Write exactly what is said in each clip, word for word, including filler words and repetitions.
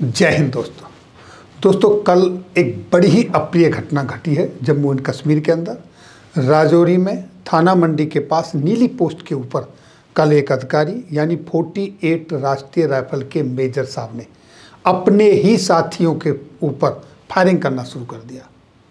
जय हिंद दोस्तों दोस्तों कल एक बड़ी ही अप्रिय घटना घटी है जम्मू एंड कश्मीर के अंदर। राजौरी में थाना मंडी के पास नीली पोस्ट के ऊपर कल एक अधिकारी यानी अड़तालीस राष्ट्रीय राइफल के मेजर साहब ने अपने ही साथियों के ऊपर फायरिंग करना शुरू कर दिया।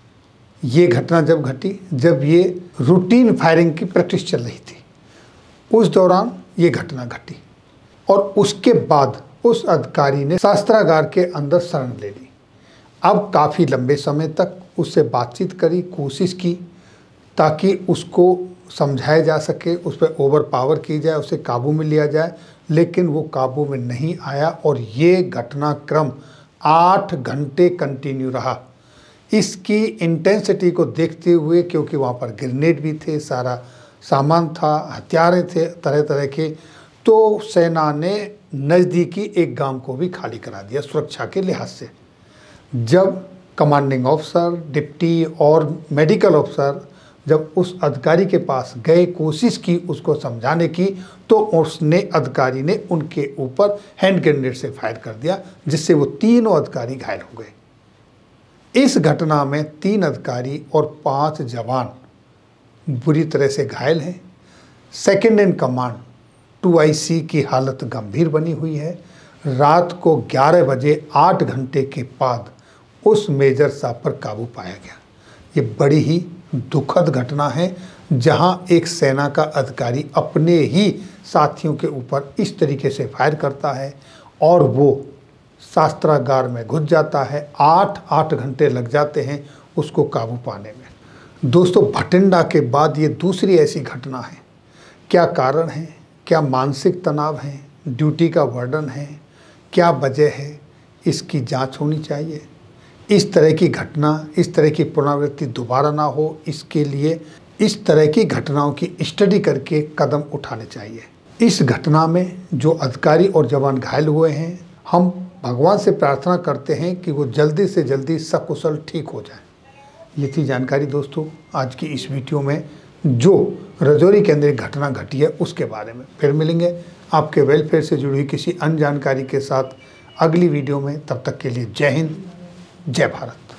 ये घटना जब घटी जब ये रूटीन फायरिंग की प्रैक्टिस चल रही थी, उस दौरान ये घटना घटी और उसके बाद उस अधिकारी ने शस्त्रागार के अंदर शरण ले ली। अब काफ़ी लंबे समय तक उससे बातचीत करी, कोशिश की ताकि उसको समझाया जा सके, उस पर ओवर पावर की जाए, उसे काबू में लिया जाए, लेकिन वो काबू में नहीं आया और ये घटनाक्रम आठ घंटे कंटिन्यू रहा। इसकी इंटेंसिटी को देखते हुए, क्योंकि वहाँ पर ग्रेनेड भी थे, सारा सामान था, हथियारें थे तरह तरह के, तो सेना ने नज़दीकी एक गांव को भी खाली करा दिया सुरक्षा के लिहाज से। जब कमांडिंग ऑफिसर, डिप्टी और मेडिकल ऑफिसर जब उस अधिकारी के पास गए, कोशिश की उसको समझाने की, तो उसने अधिकारी ने उनके ऊपर हैंड ग्रेनेड से फायर कर दिया, जिससे वो तीनों अधिकारी घायल हो गए। इस घटना में तीन अधिकारी और पांच जवान बुरी तरह से घायल हैं। Second in command two I C की हालत गंभीर बनी हुई है। रात को ग्यारह बजे आठ घंटे के बाद उस मेजर साहब पर काबू पाया गया। ये बड़ी ही दुखद घटना है, जहां एक सेना का अधिकारी अपने ही साथियों के ऊपर इस तरीके से फायर करता है और वो शस्त्रागार में घुस जाता है। आठ आठ घंटे लग जाते हैं उसको काबू पाने में। दोस्तों, भटिंडा के बाद ये दूसरी ऐसी घटना है। क्या कारण है? क्या मानसिक तनाव है? ड्यूटी का बर्डन है? क्या वजह है? इसकी जांच होनी चाहिए। इस तरह की घटना, इस तरह की पुनरावृत्ति दोबारा ना हो, इसके लिए इस तरह की घटनाओं की स्टडी करके कदम उठाने चाहिए। इस घटना में जो अधिकारी और जवान घायल हुए हैं, हम भगवान से प्रार्थना करते हैं कि वो जल्दी से जल्दी सकुशल ठीक हो जाए। ये थी जानकारी दोस्तों आज की इस वीडियो में, जो राजौरी के अंदर एक घटना घटी है उसके बारे में। फिर मिलेंगे आपके वेलफेयर से जुड़ी हुई किसी अन्य जानकारी के साथ अगली वीडियो में। तब तक के लिए जय हिंद, जय भारत।